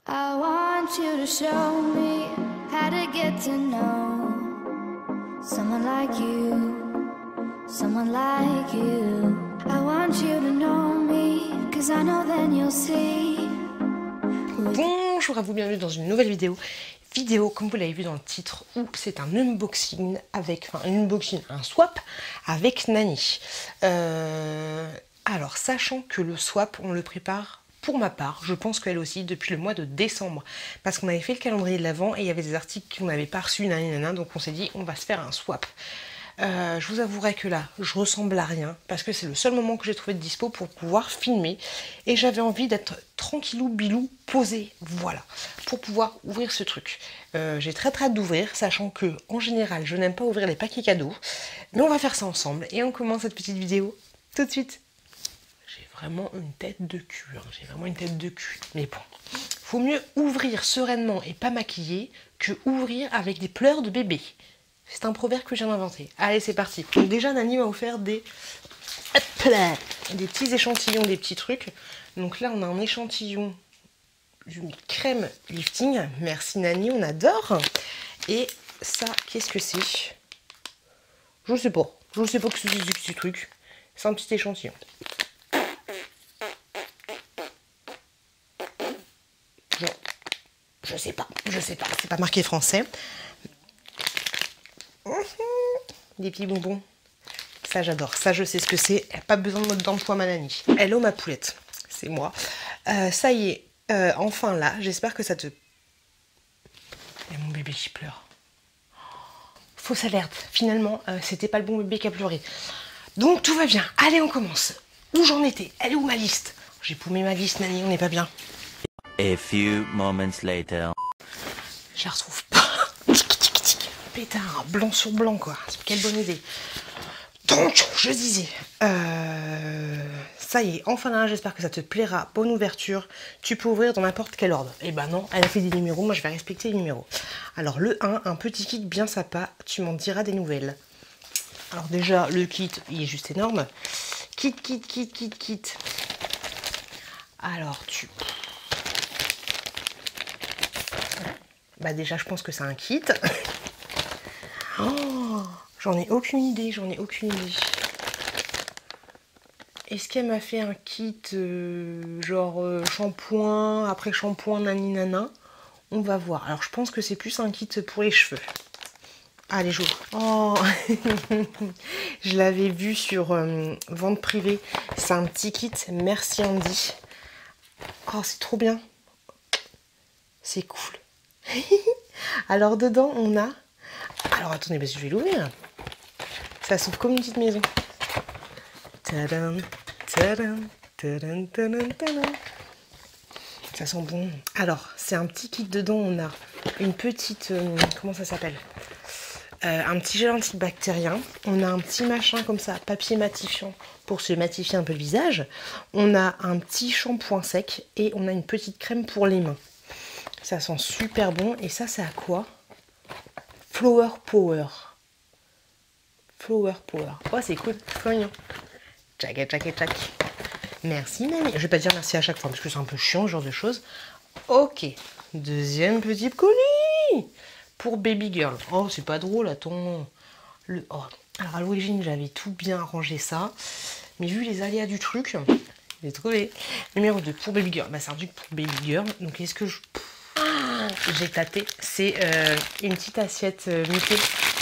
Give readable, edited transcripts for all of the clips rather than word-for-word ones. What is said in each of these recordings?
I want you to show me how to get to know someone like you, someone like you. I want you to know me, 'cause I know then you'll see. Bonjour à vous, bienvenue dans une nouvelle vidéo. Vidéo, comme vous l'avez vu dans le titre, où c'est un unboxing avec, un swap avec Nani. Alors, sachant que le swap, on le prépare, pour ma part, je pense qu'elle aussi, depuis le mois de décembre. Parce qu'on avait fait le calendrier de l'Avent et il y avait des articles qu'on n'avait pas reçus, donc on s'est dit, on va se faire un swap. Je vous avouerai que là, je ressemble à rien, parce que c'est le seul moment que j'ai trouvé de dispo pour pouvoir filmer. Et j'avais envie d'être tranquillou, bilou, posé, voilà, pour pouvoir ouvrir ce truc. J'ai très hâte d'ouvrir, sachant que, en général, je n'aime pas ouvrir les paquets cadeaux. Mais on va faire ça ensemble, et on commence cette petite vidéo tout de suite. J'ai vraiment une tête de cul, j'ai vraiment une tête de cul. Mais bon, faut mieux ouvrir sereinement et pas maquillé que ouvrir avec des pleurs de bébé. C'est un proverbe que j'ai inventé. Allez, c'est parti. Donc déjà, Nani m'a offert des petits échantillons, des petits trucs. Donc là, on a un échantillon d'une crème lifting. Merci Nani, on adore. Et ça, qu'est-ce que c'est? Je sais pas. Je sais pas que c'est ce truc. C'est un petit échantillon. Je sais pas. C'est pas marqué français. Des petits bonbons. Ça, j'adore. Ça, je sais ce que c'est. Pas besoin de mode d'emploi, ma Nani. Hello, ma poulette. C'est moi. Ça y est. Enfin, là, j'espère que ça te... Il y a mon bébé qui pleure. Fausse alerte. Finalement, c'était pas le bon bébé qui a pleuré. Donc, tout va bien. Allez, on commence. Où j'en étais? Elle est où ma liste? J'ai paumé ma liste, Nani. On n'est pas bien. A few moments later. Je la retrouve pas. Pétard, blanc sur blanc, quoi. Quelle bonne idée. Donc, je disais, ça y est, enfin là, j'espère que ça te plaira. Bonne ouverture. Tu peux ouvrir dans n'importe quel ordre. Eh ben non, elle a fait des numéros, moi je vais respecter les numéros. Alors, le 1, un petit kit bien sympa. Tu m'en diras des nouvelles. Alors déjà, le kit, il est juste énorme. Kit. Alors, Bah déjà, je pense que c'est un kit. Oh, j'en ai aucune idée. Est-ce qu'elle m'a fait un kit shampoing, après shampoing, nani nana? On va voir. Alors je pense que c'est plus un kit pour les cheveux. Allez, j'ouvre. Oh, je l'avais vu sur vente privée. C'est un petit kit. Merci Andy. Oh, c'est trop bien. C'est cool. Alors dedans, on a... Alors attendez, parce que je vais l'ouvrir. Ça s'ouvre comme une petite maison. Tadam, tadam, tadam, tadam, tadam. Ça sent bon. Alors, c'est un petit kit dedans. On a une petite... comment ça s'appelle? Un petit gel antibactérien. On a un petit machin comme ça, papier matifiant pour se matifier un peu le visage. On a un petit shampoing sec et on a une petite crème pour les mains. Ça sent super bon. Et ça, c'est à quoi? Flower Power. Flower Power. Oh, c'est cool. C'est trop mignon. Tchac. Merci, Nani. Je vais pas dire merci à chaque fois parce que c'est un peu chiant, ce genre de choses. Ok. Deuxième petit colis. Pour Baby Girl. Oh, c'est pas drôle, attends. Oh. Alors, à l'origine, j'avais tout bien rangé ça. Mais vu les aléas du truc, j'ai trouvé. Numéro 2 pour Baby Girl. Bah, c'est un truc pour Baby Girl. Donc, est-ce que je... J'ai tâté. C'est une petite assiette Mickey.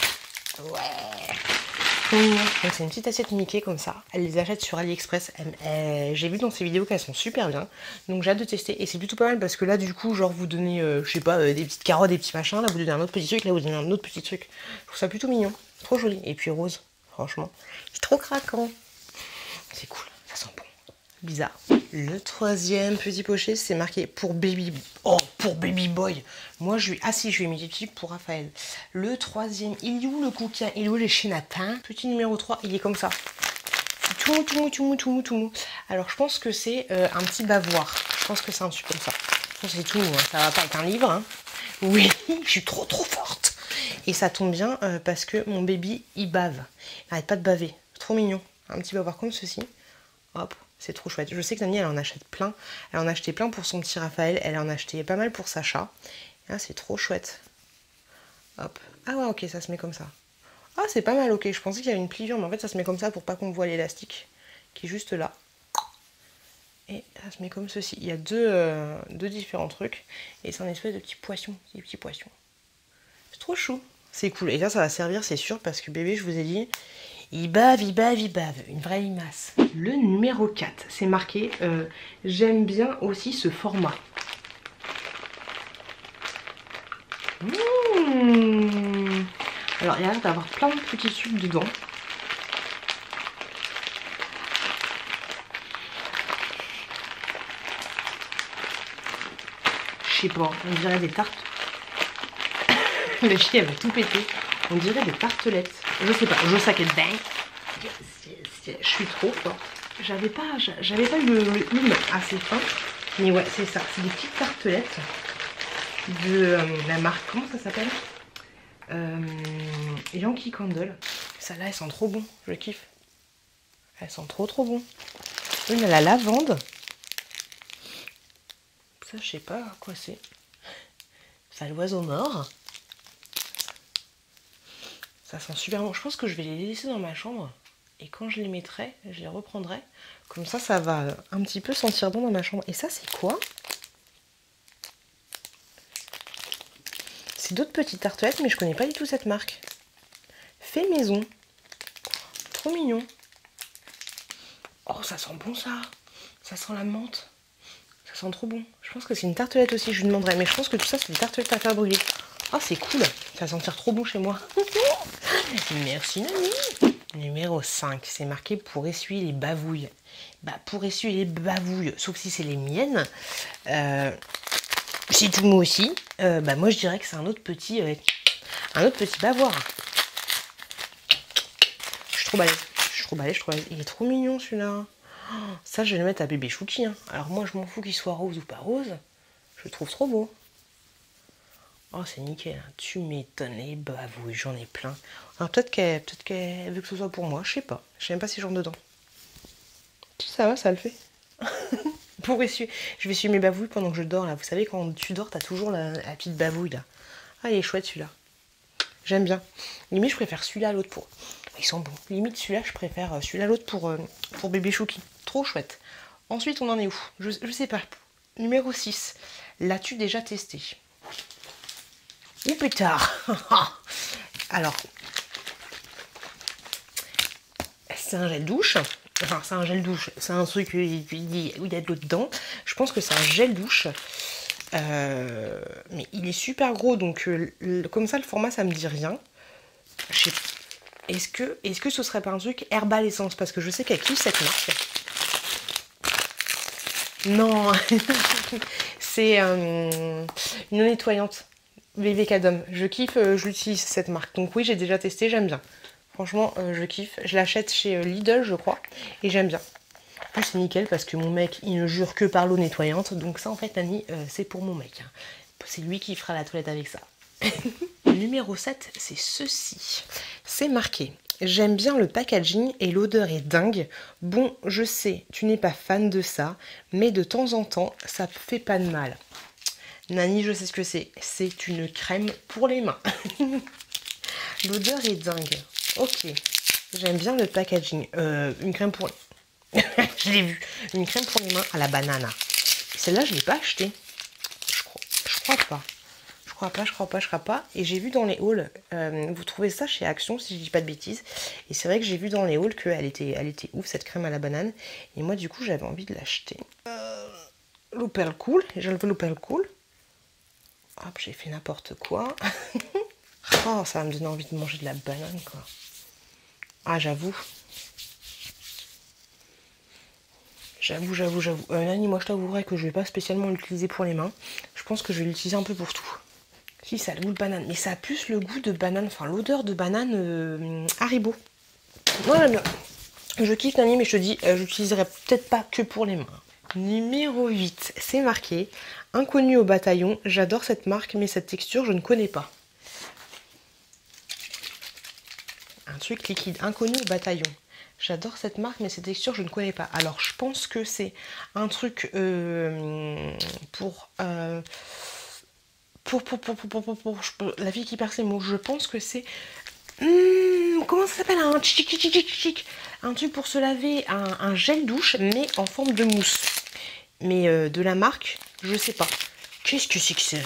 Ouais. Donc c'est une petite assiette Mickey comme ça. Elle les achète sur AliExpress. J'ai vu dans ses vidéos qu'elles sont super bien. Donc j'ai hâte de tester. Et c'est plutôt pas mal parce que là du coup genre vous donnez, je sais pas, des petites carottes, des petits machins. Là vous donnez un autre petit truc. Là vous donnez un autre petit truc. Je trouve ça plutôt mignon. Trop joli. Et puis rose. Franchement. C'est trop craquant. C'est cool. Ça sent bon. Bizarre. Le troisième petit pochet, c'est marqué pour Baby... Oh, pour Baby Boy. Moi, je lui ai mis des petits trucs pour Raphaël. Le troisième, il est où le coquin? Il est où les chénatins? Petit numéro 3, il est comme ça. Tout mou. Alors, je pense que c'est un petit bavoir. Je pense que c'est un truc comme ça. C'est tout mou, hein. Ça va pas être un livre. Hein. Oui, je suis trop forte. Et ça tombe bien parce que mon baby, il bave. Il n'arrête pas de baver. Trop mignon. Un petit bavoir comme ceci. Hop. C'est trop chouette. Je sais que Nani, elle en achète plein. Elle en a acheté plein pour son petit Raphaël. Elle en a acheté pas mal pour Sacha. Ah, c'est trop chouette. Hop. Ah ouais, ok, ça se met comme ça. Ah, c'est pas mal, ok. Je pensais qu'il y avait une pliure, mais en fait, ça se met comme ça pour pas qu'on voit l'élastique qui est juste là. Et ça se met comme ceci. Il y a deux différents trucs. Et c'est un espèce de petit poisson. Des petits poissons. C'est trop chou. C'est cool. Et là, ça va servir, c'est sûr, parce que bébé, je vous ai dit, il bave, il bave, il bave. Une vraie limace. Le numéro 4, c'est marqué. J'aime bien aussi ce format. Alors, il y a l'air d'avoir plein de petits sucres dedans. Je sais pas, on dirait des tartes. La chie, elle va tout péter. On dirait des tartelettes. Je sais pas, je sais qu'elle dingue. Je suis trop forte. J'avais pas eu le hum assez fin. Mais ouais, c'est ça. C'est des petites tartelettes de la marque. Comment ça s'appelle? Yankee Candle. Celle-là, elles sont trop bon. Je kiffe. Elles sont trop bon. Une à la lavande. Ça, je sais pas quoi c'est. Ça, l'oiseau mort. Ça sent super bon. Je pense que je vais les laisser dans ma chambre. Et quand je les mettrai, je les reprendrai. Comme ça va un petit peu sentir bon dans ma chambre. Et ça, c'est quoi? C'est d'autres petites tartelettes, mais je connais pas du tout cette marque. Fait maison. Trop mignon. Oh, ça sent bon ça. Ça sent la menthe. Ça sent trop bon. Je pense que c'est une tartelette aussi, je lui demanderai. Mais je pense que tout ça, c'est des tartelettes à faire brûler. Oh, c'est cool. Ça va sentir trop bon chez moi. Merci, Nani. Numéro 5, c'est marqué pour essuyer les bavouilles. Bah, pour essuyer les bavouilles, sauf si c'est les miennes. C'est tout moi aussi. Bah, moi, je dirais que c'est un autre petit bavoir. Je suis trop balèze. Il est trop mignon celui-là. Oh, ça, je vais le mettre à bébé Chouki. Hein. Alors moi, je m'en fous qu'il soit rose ou pas rose. Je le trouve trop beau. Oh, c'est nickel. Hein. Tu m'étonnes. Les bavouilles, j'en ai plein. Alors peut-être qu'elle veut que ce soit pour moi. Je sais pas. Je sais même pas si j'en ai dedans. Si ça va, ça le fait. Pour essuyer. Je vais essuyer mes bavouilles pendant que je dors là. Vous savez, quand tu dors, t'as toujours la petite bavouille là. Ah, il est chouette celui-là. J'aime bien. Limite, je préfère celui-là à l'autre pour... Ils sont bons. Limite, celui-là, je préfère celui-là à l'autre pour bébé Chouki. Trop chouette. Ensuite, on en est où? Je sais pas. Numéro 6. L'as-tu déjà testé? Ou pétard. Alors, c'est un gel douche. Enfin, c'est un gel douche. C'est un truc où il y a de l'eau dedans. Je pense que c'est un gel douche. Mais il est super gros. Donc, comme ça, le format, ça me dit rien. Je sais pas. Est-ce que ce serait pas un truc Herbal Essence? Parce que je sais qu'elle kiffe cette marque. Non. C'est une eau nettoyante. VV Cadom. Je kiffe, je l'utilise cette marque. Donc oui, j'ai déjà testé, j'aime bien. Franchement, je kiffe. Je l'achète chez Lidl, je crois. Et j'aime bien. En plus, c'est nickel parce que mon mec, il ne jure que par l'eau nettoyante. Donc ça, en fait, Nani, c'est pour mon mec. Hein. C'est lui qui fera la toilette avec ça. Numéro 7, c'est ceci. C'est marqué. J'aime bien le packaging et l'odeur est dingue. Bon, je sais, tu n'es pas fan de ça, mais de temps en temps, ça fait pas de mal. Nani, je sais ce que c'est. C'est une crème pour les mains. L'odeur est dingue. Ok. J'aime bien le packaging. Une crème pour... je l'ai vu. Une crème pour les mains à la banane. Celle-là, je ne l'ai pas achetée. Je crois pas. Je crois pas. Et j'ai vu dans les hauls, vous trouvez ça chez Action, si je dis pas de bêtises. Et c'est vrai que j'ai vu dans les hauls qu'elle était ouf, cette crème à la banane. Et moi, du coup, j'avais envie de l'acheter. L'Opel Cool. J'ai enlevé l'Opel Cool. Hop, j'ai fait n'importe quoi. Oh, ça va me donner envie de manger de la banane, quoi. Ah, j'avoue. J'avoue. Nani, moi, je t'avouerai que je vais pas spécialement l'utiliser pour les mains. Je pense que je vais l'utiliser un peu pour tout. Si, ça a le goût de banane. Mais ça a plus le goût de banane, enfin l'odeur de banane Haribo. Moi, je kiffe Nani, mais je te dis, j'utiliserai peut-être pas que pour les mains. Numéro 8, c'est marqué. Inconnu au bataillon, j'adore cette marque, mais cette texture, je ne connais pas. Un truc liquide, inconnu au bataillon. J'adore cette marque, mais cette texture, je ne connais pas. Alors, je pense que c'est un truc pour la fille qui perce les mots. Je pense que c'est... comment ça s'appelle? Un truc pour se laver, un gel douche, mais en forme de mousse. Mais de la marque, je sais pas. Qu'est-ce que c'est que c'est?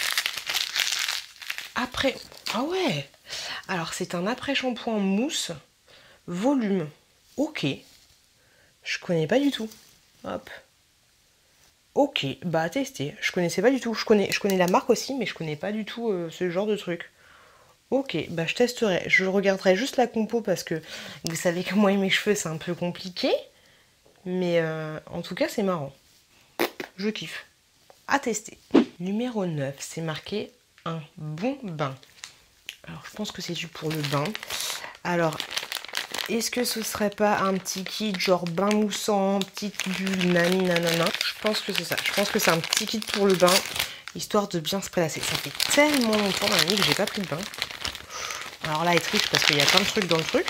Après... Ah ouais! Alors, c'est un après-shampoing mousse, volume. Ok. Je connais pas du tout. Hop. Ok, bah à tester. Je connaissais pas du tout. Je connais la marque aussi, mais je connais pas du tout ce genre de truc. Ok, bah je testerai. Je regarderai juste la compo parce que vous savez que moi et mes cheveux c'est un peu compliqué. Mais en tout cas c'est marrant. Je kiffe. À tester. Numéro 9, c'est marqué un bon bain. Alors je pense que c'est dû pour le bain. Alors, est-ce que ce serait pas un petit kit genre bain moussant, petite bulle, nani nanana? Je pense que c'est ça. Je pense que c'est un petit kit pour le bain, histoire de bien se prélasser. Ça fait tellement longtemps Nani que j'ai pas pris de bain. Alors là, elle triche parce qu'il y a plein de trucs dans le truc.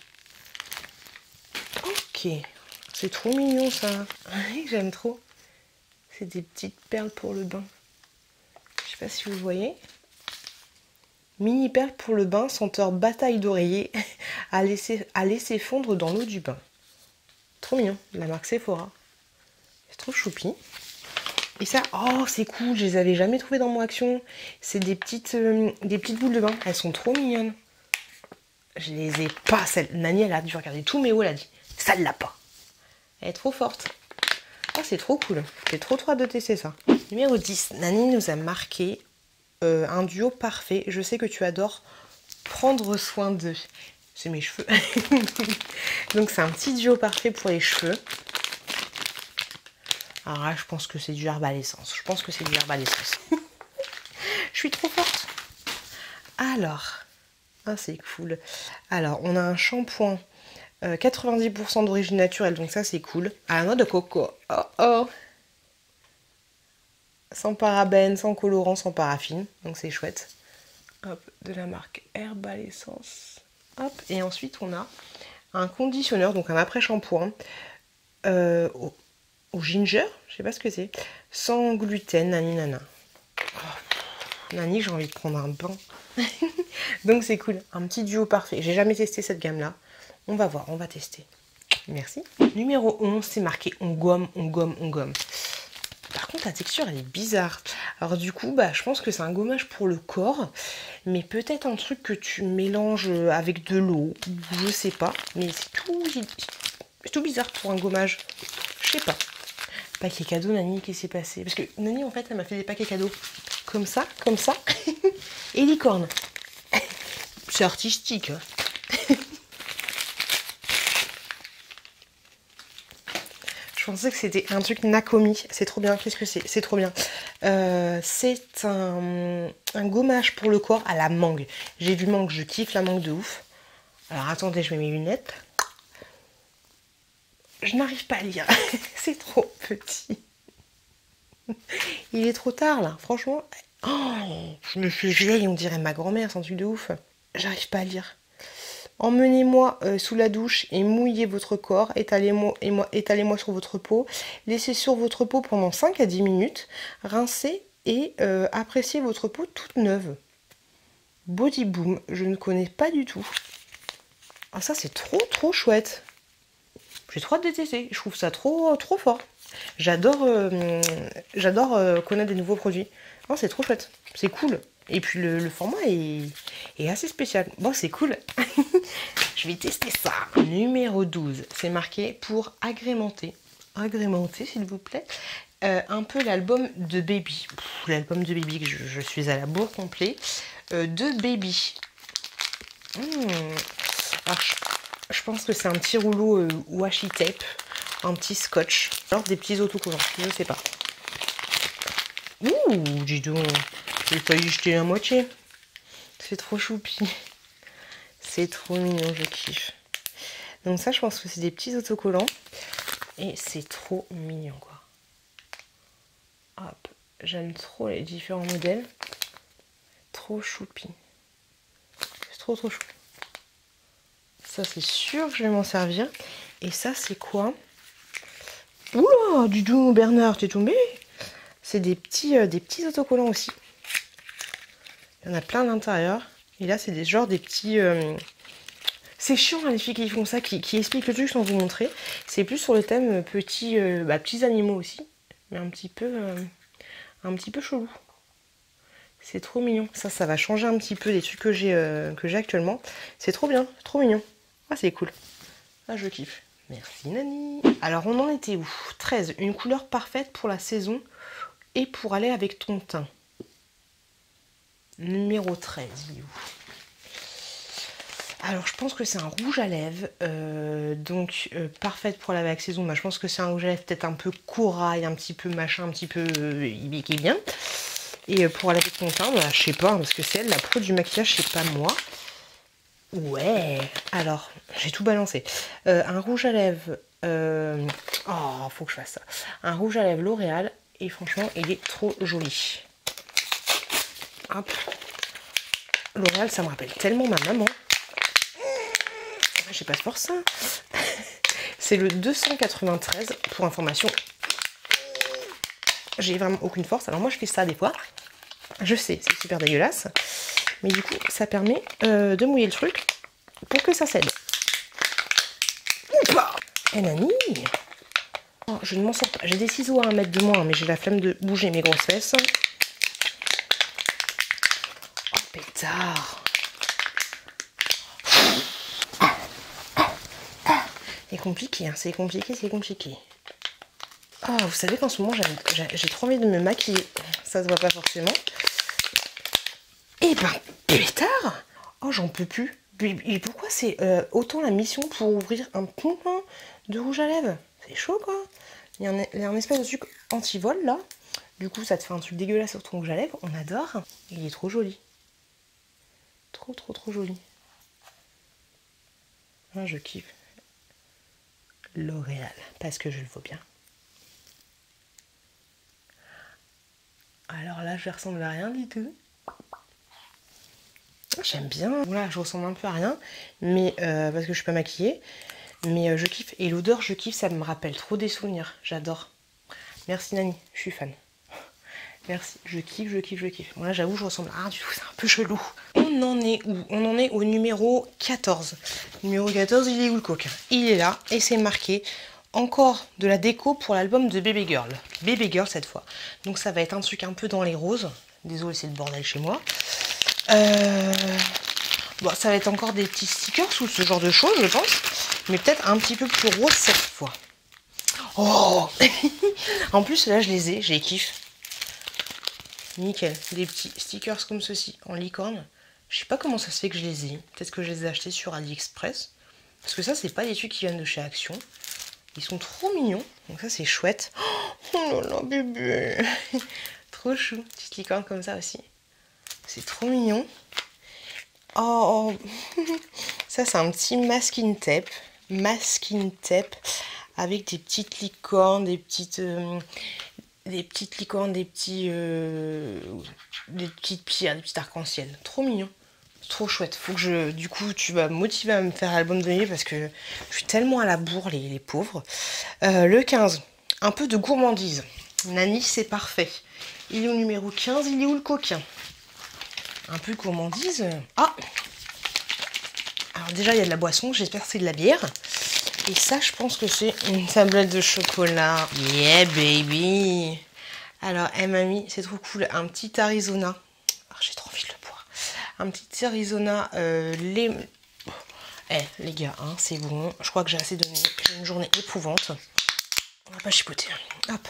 Ok. C'est trop mignon ça. J'aime trop. C'est des petites perles pour le bain. Je sais pas si vous voyez. Mini perles pour le bain, senteur bataille d'oreiller, à laisser fondre dans l'eau du bain. Trop mignon, la marque Sephora. C'est trop choupi. Et ça, oh c'est cool, je les avais jamais trouvées dans mon Action. C'est des petites boules de bain, elles sont trop mignonnes. Je les ai pas, Nani elle a dû regarder tous mes hauts, elle a dit, ça ne l'a pas. Elle est trop forte. Oh c'est trop cool, j'ai trop hâte de tester ça. Numéro 10, Nani nous a marqué un duo parfait. Je sais que tu adores prendre soin d'eux. C'est mes cheveux. Donc c'est un petit duo parfait pour les cheveux. Alors là, je pense que c'est du Herbal Essence. Je pense que c'est du Herbal Essence. Je suis trop forte. Alors, ah, c'est cool. Alors, on a un shampoing 90% d'origine naturelle, donc ça c'est cool. À la noix de coco. Oh oh. Sans parabènes, sans colorant, sans paraffine. Donc c'est chouette. Hop, de la marque Herbal Essence. Hop, et ensuite on a un conditionneur, donc un après-shampoing au ginger, je sais pas ce que c'est, sans gluten, nani nana. Oh, nani, j'ai envie de prendre un bain. Donc c'est cool, un petit duo parfait. J'ai jamais testé cette gamme-là. On va voir, on va tester. Merci. Numéro 11, c'est marqué on gomme, on gomme, on gomme. Par contre, la texture, elle est bizarre. Alors du coup, bah, je pense que c'est un gommage pour le corps. Mais peut-être un truc que tu mélanges avec de l'eau. Je sais pas. Mais c'est tout bizarre pour un gommage. Je sais pas. Paquet cadeau, Nani, qu'est-ce qui s'est passé? Parce que Nani, en fait, elle m'a fait des paquets cadeaux. Comme ça. Et licorne. C'est artistique. Je pensais que c'était un truc Nakomi. C'est trop bien. Qu'est-ce que c'est? C'est trop bien. C'est un gommage pour le corps à la mangue. J'ai vu mangue, je kiffe la mangue de ouf. Alors attendez, je mets mes lunettes. Je n'arrive pas à lire. C'est trop petit. Il est trop tard là. Franchement. Oh, je me fais vieille, on dirait ma grand-mère. C'est un truc de ouf. J'arrive pas à lire. Emmenez-moi sous la douche et mouillez votre corps, étalez-moi sur votre peau, laissez sur votre peau pendant 5 à 10 minutes, rincez et appréciez votre peau toute neuve. Body Boom, je ne connais pas du tout. Ah ça c'est trop chouette. J'ai trop hâte de tester, je trouve ça trop fort. J'adore connaître des nouveaux produits. Oh, c'est trop chouette, c'est cool. Et puis le format est assez spécial. Bon, c'est cool. Je vais tester ça. Numéro 12, c'est marqué pour agrémenter. Agrémenter, s'il vous plaît. Un peu l'album de Baby. L'album de Baby, que je suis à la bourre complet. De Baby. Alors, je pense que c'est un petit rouleau washi tape. Un petit scotch. Alors des petits autocollants. Je sais pas. Ouh, dis donc. J'ai failli jeter la moitié. C'est trop choupi. C'est trop mignon, je kiffe. Donc ça, je pense que c'est des petits autocollants. Et c'est trop mignon, quoi. Hop. J'aime trop les différents modèles. Trop choupi. C'est trop chou. Ça, c'est sûr que je vais m'en servir. Et ça, c'est quoi? Oula, du doux Bernard, t'es tombé? C'est des petits autocollants aussi. Il y en a plein à l'intérieur. Et là, c'est des petits... C'est chiant, hein, les filles qui font ça, qui expliquent le truc sans vous montrer. C'est plus sur le thème petits animaux aussi. Mais un petit peu chelou. C'est trop mignon. Ça va changer un petit peu des trucs que j'ai actuellement. C'est trop bien, trop mignon. Ah, c'est cool. Ah, je kiffe. Merci Nani. Alors, on en était où? 13. Une couleur parfaite pour la saison et pour aller avec ton teint. Numéro 13, il est où? Alors, je pense que c'est un rouge à lèvres. Parfaite pour aller avec la saison. Bah, je pense que c'est un rouge à lèvres peut-être un peu corail, un petit peu machin, un petit peu qui est bien. Et pour aller avec ton teint, bah, je sais pas, parce que c'est elle, la pro du maquillage, c'est pas moi. Ouais, alors, j'ai tout balancé. Un rouge à lèvres... Oh, faut que je fasse ça. Un rouge à lèvres L'Oréal. Et franchement, il est trop joli. Hop. L'Oréal, ça me rappelle tellement ma maman. J'ai pas de force. Hein. C'est le 293, pour information. J'ai vraiment aucune force. Alors moi, je fais ça des fois. Je sais, c'est super dégueulasse. Mais du coup, ça permet de mouiller le truc pour que ça cède. Oupa! Et Nani! Oh, je ne m'en sors pas. J'ai des ciseaux à 1 mètre de moi, mais j'ai la flemme de bouger mes grosses fesses. Oh, pétard! C'est compliqué, hein. C'est compliqué. Ah, vous savez qu'en ce moment, j'ai trop envie de me maquiller. Ça se voit pas forcément. Eh ben, pétard! Oh, j'en peux plus. Et pourquoi c'est autant la mission pour ouvrir un pompon de rouge à lèvres? C'est chaud, quoi. Il y a un espèce de truc anti-vol, là. Du coup, ça te fait un truc dégueulasse sur ton rouge à lèvres. On adore. Il est trop joli. Trop joli. Ah, je kiffe. L'Oréal, parce que je le vaux bien. Alors là, je ressemble à rien du tout. J'aime bien. Voilà, je ressemble un peu à rien, mais parce que je suis pas maquillée. Mais je kiffe. Et l'odeur, je kiffe, ça me rappelle trop des souvenirs. J'adore. Merci Nani, je suis fan. Merci, je kiffe. Bon là, j'avoue, je ressemble à rien du tout, c'est un peu chelou. On en est où? On en est au numéro 14. Numéro 14, il est où le coquin? Il est là, et c'est marqué encore de la déco pour l'album de Baby Girl. Baby Girl cette fois. Donc ça va être un truc un peu dans les roses. Désolée, c'est le bordel chez moi. Bon, ça va être encore des petits stickers ou ce genre de choses, je pense. Mais peut-être un petit peu plus rose cette fois. Oh. En plus, là, je les kiffe. Nickel. Des petits stickers comme ceci, en licorne. Je sais pas comment ça se fait que je les ai. Peut-être que je les ai achetés sur AliExpress. Parce que ça, c'est pas des trucs qui viennent de chez Action. Ils sont trop mignons. Donc ça, c'est chouette. Oh là là, bébé. Trop chou. Petite licorne comme ça aussi. C'est trop mignon. Oh, ça c'est un petit masking tape. Avec des petites licornes, des petites licornes, des petites pierres, des petits arcs-en-ciel. Trop mignon. Trop chouette. Faut que du coup, tu vas me motiver à me faire l'album de nuit parce que je suis tellement à la bourre, les pauvres. Le 15. Un peu de gourmandise. Nani, c'est parfait. Il est au numéro 15. Il est où le coquin? Un peu de gourmandise. Ah! Alors déjà, il y a de la boisson. J'espère que c'est de la bière. Et ça, je pense que c'est une tablette de chocolat. Yeah, baby! Alors, elle m'a mis, c'est trop cool, un petit Arizona. Oh, j'ai trop envie de le boire. Un petit Arizona, les gars, hein, c'est bon. Je crois que j'ai assez donné. J'ai une journée épouvante. On va pas chipoter. Hop.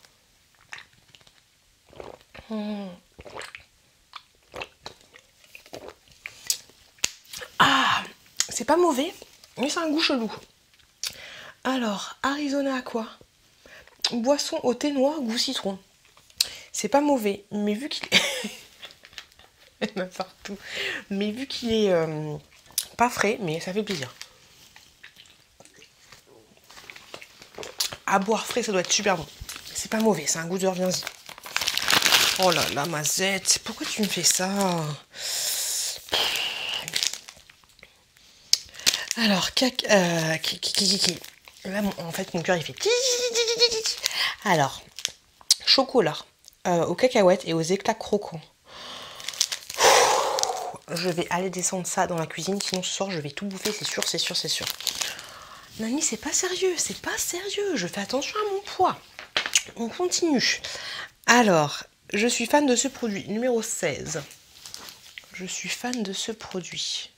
Ah, c'est pas mauvais, mais c'est un goût chelou. Alors, Arizona à quoi? Boisson au thé noir, goût citron. C'est pas mauvais, mais vu qu'il est... Il y en a partout. Mais vu qu'il est pas frais, mais ça fait plaisir. À boire frais, ça doit être super bon. C'est pas mauvais, c'est un goût de reviens-y. Oh là là, Mazette, pourquoi tu me fais ça? Alors, là, en fait, mon cœur, il fait... Alors, chocolat aux cacahuètes et aux éclats croquants. Je vais aller descendre ça dans la cuisine, sinon ce soir, je vais tout bouffer, c'est sûr, c'est sûr, c'est sûr. Nani, c'est pas sérieux, c'est pas sérieux. Je fais attention à mon poids. On continue. Alors, je suis fan de ce produit, numéro 16. Je suis fan de ce produit.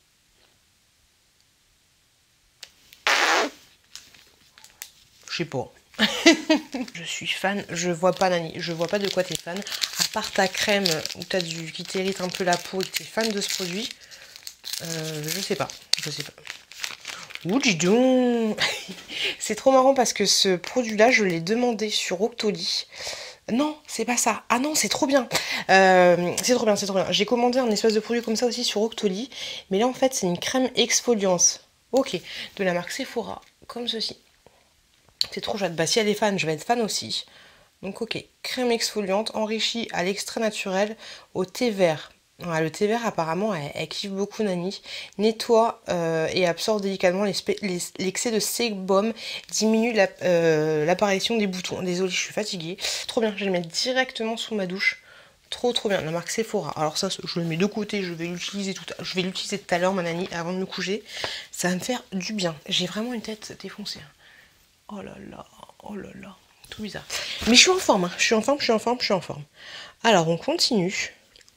Je sais pas. Je suis fan. Je vois pas, Nani. Je vois pas de quoi t'es fan. À part ta crème où t'as qui t'irrite un peu la peau et que t'es fan de ce produit. Je sais pas. Je sais pas. Ouh, dis donc. C'est trop marrant parce que ce produit-là, je l'ai demandé sur Octoly. Non, c'est pas ça. Ah non, c'est trop bien. C'est trop bien, c'est trop bien. J'ai commandé un espèce de produit comme ça aussi sur Octoly. Mais là, en fait, c'est une crème exfoliante. Ok. De la marque Sephora. Comme ceci. C'est trop chouette. Bah, si elle est fan, je vais être fan aussi. Donc, ok. Crème exfoliante enrichie à l'extrait naturel au thé vert. Ouais, le thé vert, apparemment, elle kiffe beaucoup, Nani. Nettoie et absorbe délicatement l'excès de sébum, diminue l'apparition des boutons. Désolée, je suis fatiguée. Trop bien, je vais le mettre directement sous ma douche. Trop bien, la marque Sephora. Alors ça, je le mets de côté, je vais l'utiliser tout à l'heure, ma Nani, avant de me coucher. Ça va me faire du bien. J'ai vraiment une tête défoncée. Oh là là, oh là là. Tout bizarre. Mais je suis en forme, hein. Je suis en forme. Alors, on continue.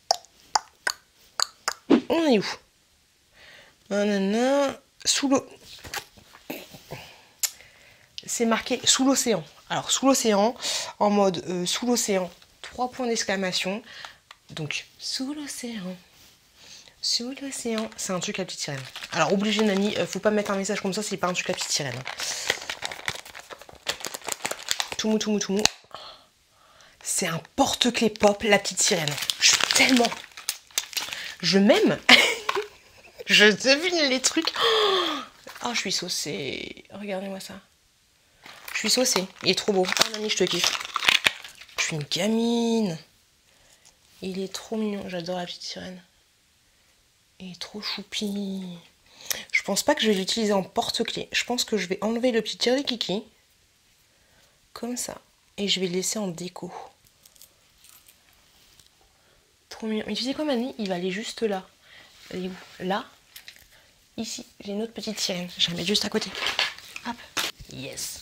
On est où? Nanana, sous l'eau. C'est marqué sous l'océan. Alors, sous l'océan, en mode sous l'océan, 3 points d'exclamation. Donc, sous l'océan. Sous l'océan. C'est un truc à petite sirène. Alors, obligé, Nani, faut pas mettre un message comme ça, c'est pas un truc à petite sirène. Tout mou. C'est un porte-clés pop, la petite sirène. Je suis tellement... Je m'aime. Je devine les trucs. Oh, je suis saucée. Regardez-moi ça. Je suis saucée. Il est trop beau. Oh, Nani, je te kiffe. Je suis une gamine. Il est trop mignon. J'adore la petite sirène. Il est trop choupi. Je pense pas que je vais l'utiliser en porte-clés. Je pense que je vais enlever le petit tirlikiki. Comme ça. Et je vais le laisser en déco. Trop mignon. Mais tu sais quoi, Nani? Il va aller juste là. Elle est où? Là. Ici, j'ai une autre petite sirène. Je la mets juste à côté. Hop. Yes.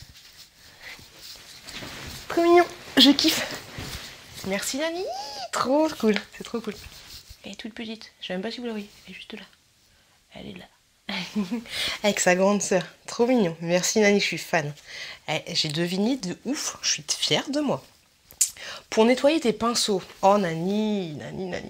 Trop mignon. Je kiffe. Merci, Nani. Trop cool. C'est trop cool. Elle est toute petite. Je sais même pas si vous la voyez. Elle est juste là. Elle est là. Avec sa grande sœur. Trop mignon. Merci, Nani. Je suis fan. J'ai deviné de ouf. Je suis fière de moi. Pour nettoyer tes pinceaux. Oh, Nani.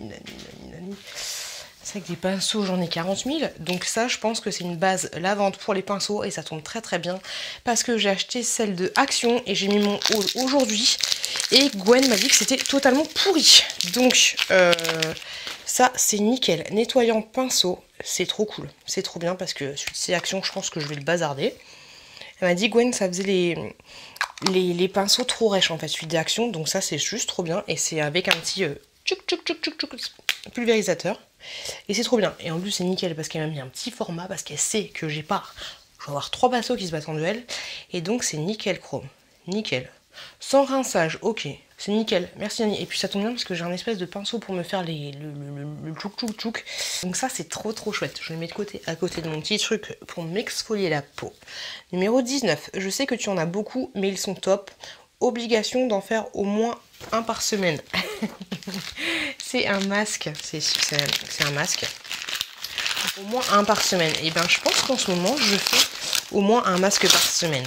C'est avec des pinceaux, j'en ai 40 000. Donc ça, je pense que c'est une base lavante pour les pinceaux. Et ça tombe très bien. Parce que j'ai acheté celle de Action. Et j'ai mis mon haul aujourd'hui. Et Gwen m'a dit que c'était totalement pourri. Donc, ça, c'est nickel. Nettoyant pinceau, c'est trop cool. C'est trop bien parce que c'est Action, je pense que je vais le bazarder. Elle m'a dit, Gwen, ça faisait les pinceaux trop rêches, en fait, celui d'Action. Donc ça, c'est juste trop bien. Et c'est avec un petit pulvérisateur. Et c'est trop bien. Et en plus, c'est nickel parce qu'elle m'a mis un petit format parce qu'elle sait que j'ai pas... Je vais avoir 3 pinceaux qui se battent en duel. Et donc, c'est nickel chrome. Nickel. Sans rinçage, ok. C'est nickel. Merci, Nani. Et puis, ça tombe bien parce que j'ai un espèce de pinceau pour me faire le tchouk. Donc ça, c'est trop chouette. Je le mets de côté, à côté de mon petit truc pour m'exfolier la peau. Numéro 19. Je sais que tu en as beaucoup, mais ils sont top. Obligation d'en faire au moins un par semaine. C'est un masque. C'est un masque. Au moins un par semaine. Et ben, je pense qu'en ce moment, je fais au moins un masque par semaine.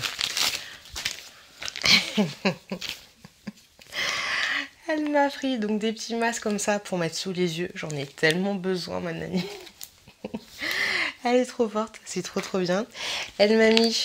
Elle m'a pris donc des petits masques comme ça pour mettre sous les yeux. J'en ai tellement besoin, ma Nani. Elle est trop forte. C'est trop bien. Elle m'a mis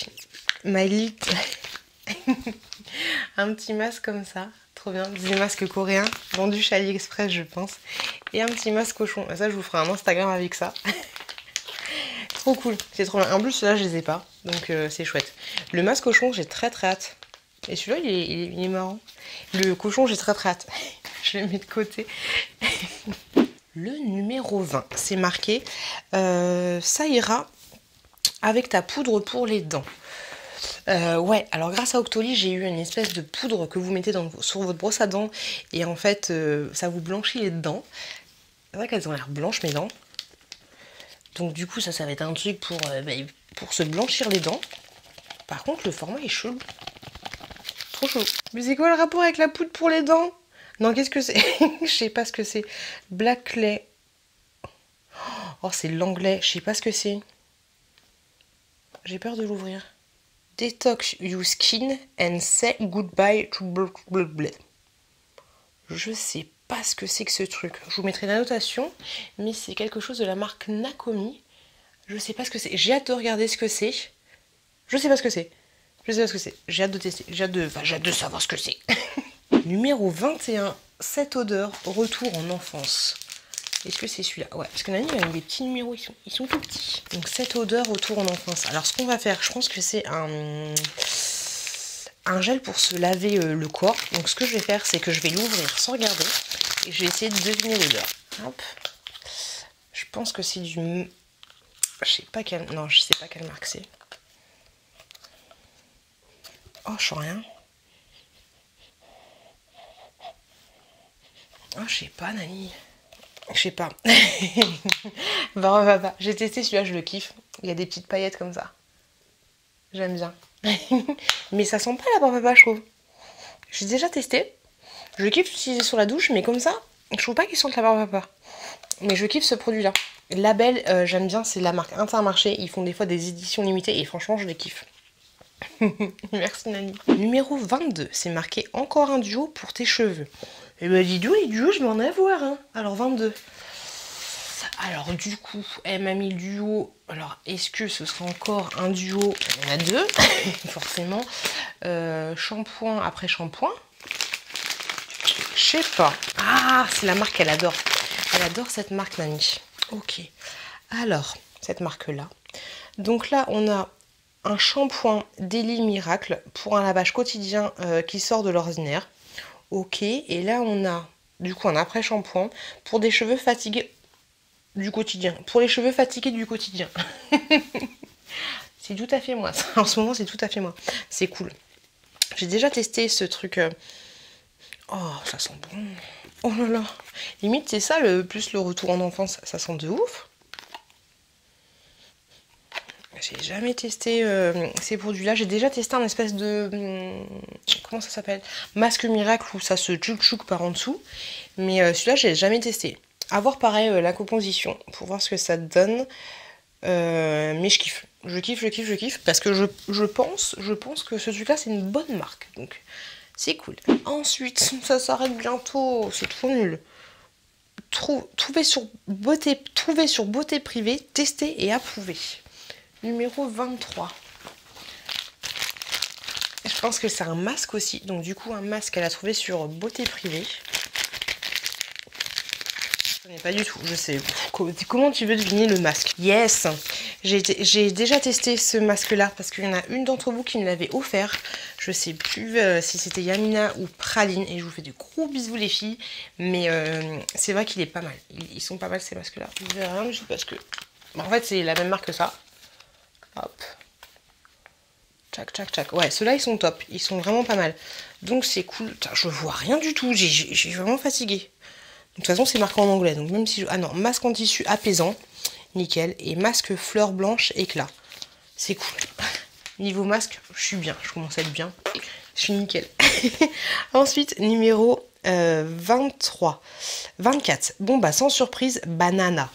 un petit masque comme ça. Trop bien. Des masques coréens vendus chez AliExpress, je pense. Et un petit masque cochon. Ça, je vous ferai un Instagram avec ça. Trop cool. C'est trop bien. En plus, là, je les ai pas. Donc, c'est chouette. Le masque cochon, j'ai très hâte. Et celui-là, il est marrant. Le cochon, j'ai très hâte. Je le mets de côté. Le numéro 20, c'est marqué ça ira avec ta poudre pour les dents. Ouais, alors grâce à Octoly, j'ai eu une espèce de poudre que vous mettez sur votre brosse à dents et en fait, ça vous blanchit les dents. C'est vrai qu'elles ont l'air blanches mes dents. Donc du coup, ça va être un truc pour se blanchir les dents. Par contre, le format est chelou. Trop chelou. Mais c'est quoi le rapport avec la poudre pour les dents? Non, qu'est-ce que c'est? Je sais pas ce que c'est. Black Clay. Oh, c'est l'anglais. Je sais pas ce que c'est. J'ai peur de l'ouvrir. Detox your skin and say goodbye to blablabla. Je sais pas ce que c'est que ce truc. Je vous mettrai la notation, mais c'est quelque chose de la marque Nakomi. Je sais pas ce que c'est. J'ai hâte de regarder ce que c'est. Je sais pas ce que c'est. Je sais pas ce que c'est. J'ai hâte de tester. J'ai hâte de savoir ce que c'est. Numéro 21. Cette odeur, retour en enfance. Est-ce que c'est celui-là? Ouais, parce que Nani a mis des petits numéros, ils sont tout petits. Donc cette odeur, retour en enfance. Alors ce qu'on va faire, je pense que c'est un gel pour se laver le corps. Donc ce que je vais faire, c'est que je vais l'ouvrir sans regarder. Et je vais essayer de deviner l'odeur. Hop. Je pense que c'est du... Je sais pas quelle... Non, je sais pas quelle marque c'est. Oh, je sens rien. Oh, je sais pas, Nani. Je sais pas. Va. J'ai testé celui-là, je le kiffe. Il y a des petites paillettes comme ça. J'aime bien. Mais ça sent pas la papa, je trouve. J'ai déjà testé. Je kiffe l'utiliser sur la douche, mais comme ça, je trouve pas qu'il sente la papa. Mais je kiffe ce produit-là. Label, j'aime bien, c'est la marque Intermarché. Ils font des fois des éditions limitées et franchement, je les kiffe. Merci Nani. Numéro 22, c'est marqué encore un duo pour tes cheveux. Et ben dis donc, les duos, je vais en avoir, hein. Alors 22. Alors du coup, elle m'a mis le duo. Alors est-ce que ce sera encore un duo? Il y en a deux, forcément. Shampoing après shampoing. Je sais pas. Ah, c'est la marque qu'elle adore. Elle adore cette marque Nani. Ok. Alors, cette marque-là. Donc là, on a un shampoing Daily Miracle pour un lavage quotidien qui sort de l'ordinaire. Ok, et là on a du coup un après-shampoing pour des cheveux fatigués du quotidien. Pour les cheveux fatigués du quotidien. C'est tout à fait moi. En ce moment, c'est tout à fait moi. C'est cool. J'ai déjà testé ce truc. Oh, ça sent bon. Oh là là. Limite, c'est ça plus le retour en enfance. Ça sent de ouf. J'ai jamais testé ces produits-là. J'ai déjà testé un espèce de... comment ça s'appelle? Masque miracle où ça se tchouk-tchouk par en dessous. Mais celui-là, j'ai jamais testé. À voir pareil la composition pour voir ce que ça donne. Mais je kiffe. Je kiffe. Parce que je pense que ce truc-là, c'est une bonne marque. Donc, c'est cool. Ensuite, ça s'arrête bientôt. C'est trop nul. Trouver sur beauté privée, tester et approuver. Numéro 23. Je pense que c'est un masque aussi. Donc du coup, un masque qu'elle a trouvé sur Beauté Privée. Je connais pas du tout. Je sais. Comment tu veux deviner le masque? Yes. J'ai déjà testé ce masque-là parce qu'il y en a une d'entre vous qui me l'avait offert. Je sais plus si c'était Yamina ou Praline. Et je vous fais de gros bisous les filles. Mais c'est vrai qu'il est pas mal. Ils sont pas mal ces masques-là. Vous verrez rien, je sais parce que... En fait, c'est la même marque que ça. Hop. Tchac. Ouais, ceux-là, ils sont top. Ils sont vraiment pas mal. Donc, c'est cool. Putain, je vois rien du tout. J'ai vraiment fatigué. De toute façon, c'est marqué en anglais. Donc, même si je... Ah non, masque en tissu apaisant. Nickel. Et masque fleur blanche éclat. C'est cool. Niveau masque, je suis bien. Je commence à être bien. Je suis nickel. Ensuite, numéro 24. Bon, bah, sans surprise, banana.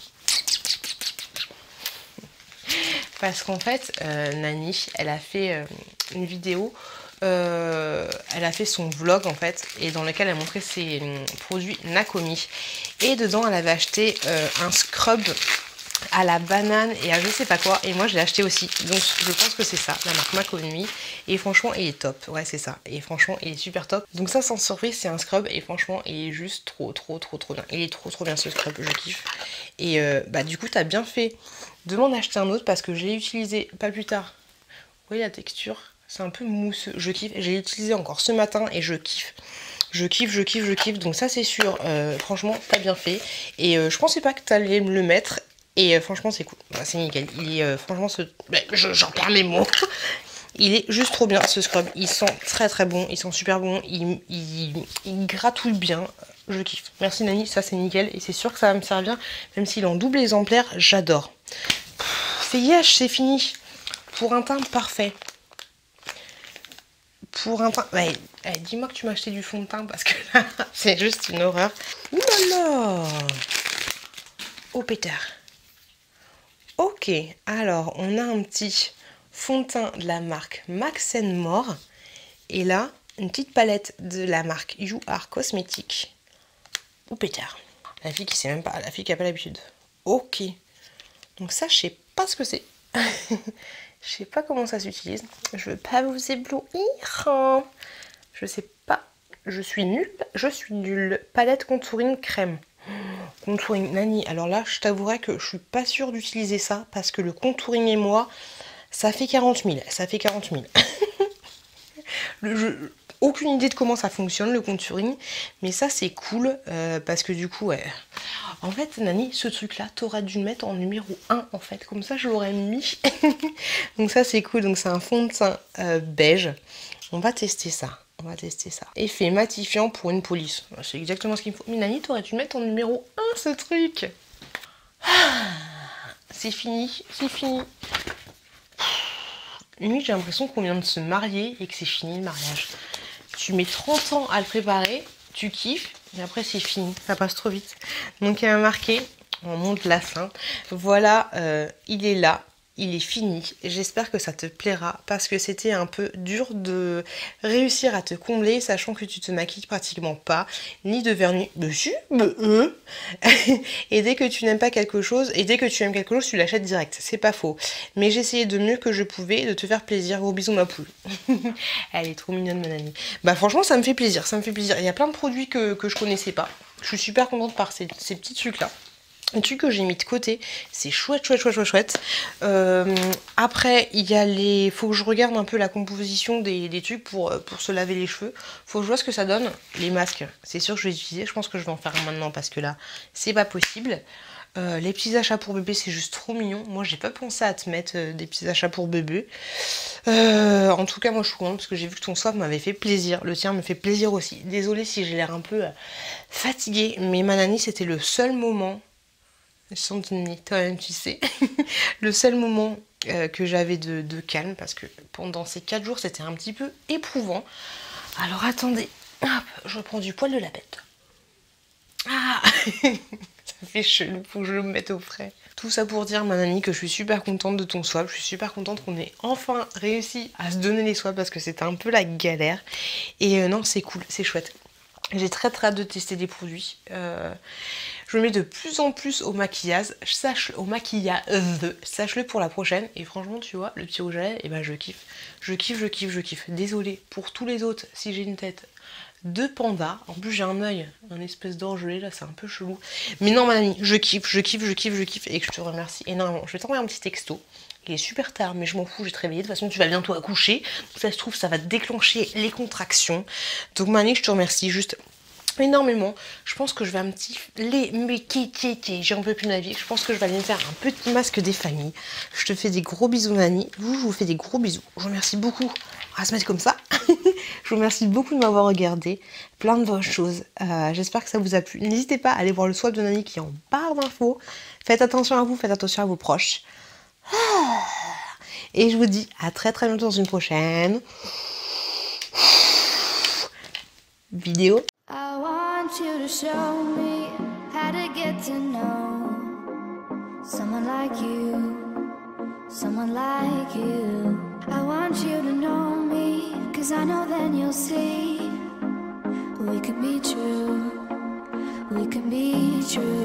Parce qu'en fait, Nani, elle a fait une vidéo, elle a fait son vlog en fait, et dans lequel elle montrait ses produits Nakomi. Et dedans, elle avait acheté un scrub à la banane et à je sais pas quoi, et moi je l'ai acheté aussi. Donc je pense que c'est ça, la marque Nakomi. Et franchement, il est top. Ouais, c'est ça. Et franchement, il est super top. Donc ça, sans surprise, c'est un scrub, et franchement, il est juste trop bien. Il est trop bien ce scrub, je kiffe. Et bah du coup, t'as bien fait de m'en acheter un autre parce que je l'ai utilisé pas plus tard. Vous voyez la texture? C'est un peu mousseux. Je kiffe. J'ai utilisé encore ce matin et je kiffe. Je kiffe. Donc ça c'est sûr. Franchement, t'as bien fait. Et je pensais pas que t'allais me le mettre. Et franchement, c'est cool. C'est nickel. Il est franchement, j'en perds mes mots. Il est juste trop bien, ce scrub. Il sent très très bon. Il sent super bon. Il gratouille bien. Je kiffe. Merci Nani, ça c'est nickel. Et c'est sûr que ça va me servir. Même s'il est en double exemplaire, j'adore. C'est yesh, c'est fini. Pour un teint parfait. Pour un teint... Ouais, dis-moi que tu m'as acheté du fond de teint parce que là, c'est juste une horreur. Ouh là là. Oh pétard. Ok, alors on a un petit fond de teint de la marque Max & More. Et là, une petite palette de la marque You Are Cosmetics. Oh pétard. La fille qui sait même pas, la fille qui a pas l'habitude. Ok. Donc ça, je sais pas ce que c'est. Je sais pas comment ça s'utilise. Je veux pas vous éblouir. Je sais pas. Je suis nulle. Je suis nulle. Palette contouring crème. Contouring Nani. Alors là, je t'avouerai que je suis pas sûre d'utiliser ça parce que le contouring et moi, ça fait 40 000. Ça fait 40 000. Aucune idée de comment ça fonctionne le contouring, mais ça c'est cool parce que du coup, ouais. En fait, Nani, ce truc-là, t'aurais dû le mettre en numéro 1 en fait, comme ça je l'aurais mis. Donc ça c'est cool, donc c'est un fond de teint beige. On va tester ça. On va tester ça. Effet matifiant pour une police. C'est exactement ce qu'il me faut. Mais Nani, t'aurais dû le mettre en numéro 1 ce truc. C'est fini, c'est fini. Limite, j'ai l'impression qu'on vient de se marier et que c'est fini le mariage. Tu mets 30 ans à le préparer, tu kiffes, et après c'est fini. Ça passe trop vite. Donc il y a marqué, on monte la fin. Voilà, il est là. Il est fini. J'espère que ça te plaira parce que c'était un peu dur de réussir à te combler sachant que tu te maquilles pratiquement pas, ni de vernis. Et dès que tu n'aimes pas quelque chose, et dès que tu aimes quelque chose, tu l'achètes direct. C'est pas faux. Mais j'ai essayé de mieux que je pouvais de te faire plaisir. Gros bisous ma poule. Elle est trop mignonne mon amie. Bah franchement ça me fait plaisir, ça me fait plaisir. Il y a plein de produits que je connaissais pas. Je suis super contente par ces petits trucs là. Un truc que j'ai mis de côté, c'est chouette, chouette, chouette, chouette, chouette. Après, il y a les... Faut que je regarde un peu la composition des trucs pour se laver les cheveux. Faut que je vois ce que ça donne. Les masques, c'est sûr que je vais utiliser. Je pense que je vais en faire un maintenant parce que là, c'est pas possible. Les petits achats pour bébé, c'est juste trop mignon. Moi, j'ai pas pensé à te mettre des petits achats pour bébé. En tout cas, moi, je suis contente parce que j'ai vu que ton swap m'avait fait plaisir. Le tien me fait plaisir aussi. Désolée si j'ai l'air un peu fatiguée, mais ma Nani, c'était le seul moment... toi-même tu sais, le seul moment que j'avais de calme parce que pendant ces 4 jours c'était un petit peu éprouvant. Alors attendez, hop, je reprends du poil de la bête. Ah ça fait chelou, faut que je le mette au frais. Tout ça pour dire ma Nani que je suis super contente de ton swap, je suis super contente qu'on ait enfin réussi à se donner les swaps parce que c'était un peu la galère. Et non c'est cool, c'est chouette. J'ai très très hâte de tester des produits. Je me mets de plus en plus au maquillage. Sache-le pour la prochaine. Et franchement, tu vois, le petit rouge à lèvres, et ben je kiffe. Je kiffe, je kiffe, je kiffe. Désolée pour tous les autres si j'ai une tête de panda. En plus, j'ai un œil, un espèce d'orgelé, là, c'est un peu chelou. Mais non, ma amie, je kiffe, je kiffe, je kiffe, je kiffe. Et que je te remercie énormément. Je vais t'envoyer un petit texto. Il est super tard, mais je m'en fous, je vais te réveiller. De toute façon, tu vas bientôt accoucher. Donc, ça se trouve, ça va déclencher les contractions. Donc, Mani, je te remercie juste énormément. Je pense que je vais un petit... J'en peux plus de ma vie. Je pense que je vais aller me faire un petit masque des familles. Je te fais des gros bisous, Nani. Je vous fais des gros bisous. Je vous remercie beaucoup. On va se mettre comme ça. Je vous remercie beaucoup de m'avoir regardé. Plein de bonnes choses. J'espère que ça vous a plu. N'hésitez pas à aller voir le swap de Nani qui est en barre d'infos. Faites attention à vous, faites attention à vos proches. Et je vous dis à très très bientôt dans une prochaine vidéo. I want you to show me how to get to know someone like you, someone like you. I want you to know me, 'cause I know then you'll see we could be true, we can be true.